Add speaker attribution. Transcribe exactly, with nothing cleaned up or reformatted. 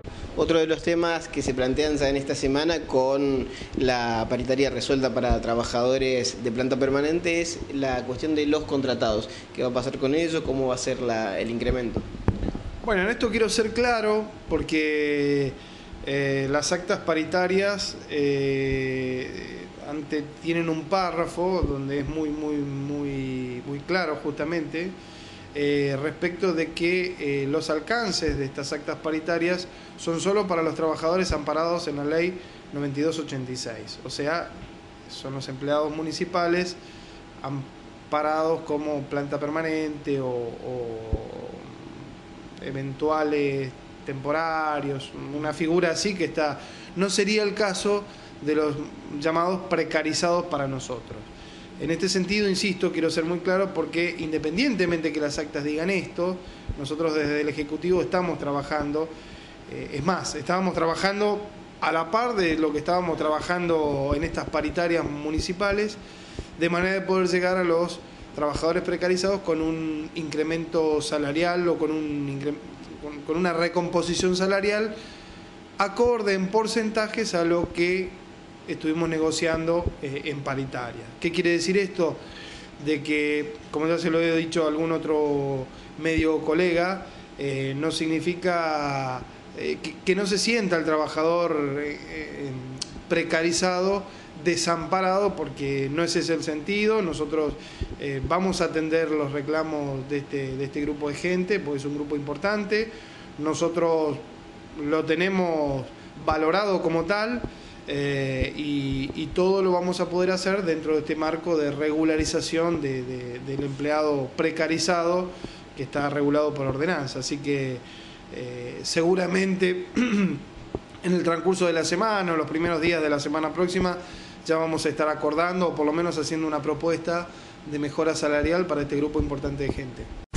Speaker 1: Otro de los temas que se plantean en esta semana con la paritaria resuelta para trabajadores de planta permanente es la cuestión de los contratados. ¿Qué va a pasar con ellos? ¿Cómo va a ser la, el incremento?
Speaker 2: Bueno, en esto quiero ser claro porque eh, las actas paritarias eh, ante, tienen un párrafo donde es muy, muy, muy, muy claro justamente eh, respecto de que eh, los alcances de estas actas paritarias son solo para los trabajadores amparados en la ley noventa y dos ochenta y seis, o sea, son los empleados municipales amparados como planta permanente o, o eventuales temporarios, una figura así que está, no sería el caso de los llamados precarizados para nosotros. En este sentido, insisto, quiero ser muy claro porque independientemente que las actas digan esto, nosotros desde el Ejecutivo estamos trabajando, eh, es más, estábamos trabajando a la par de lo que estábamos trabajando en estas paritarias municipales, de manera de poder llegar a los trabajadores precarizados con un incremento salarial o con, un, con, con una recomposición salarial acorde en porcentajes a lo que estuvimos negociando eh, en paritaria. ¿Qué quiere decir esto? De que, como ya se lo he dicho a algún otro medio colega, eh, no significa eh, que, que no se sienta el trabajador eh, eh, precarizado, desamparado, porque no ese es el sentido. Nosotros eh, vamos a atender los reclamos de este, de este grupo de gente, porque es un grupo importante. Nosotros lo tenemos valorado como tal eh, y, y todo lo vamos a poder hacer dentro de este marco de regularización de, de, del empleado precarizado que está regulado por ordenanza. Así que eh, seguramente en el transcurso de la semana o los primeros días de la semana próxima ya vamos a estar acordando o por lo menos haciendo una propuesta de mejora salarial para este grupo importante de gente.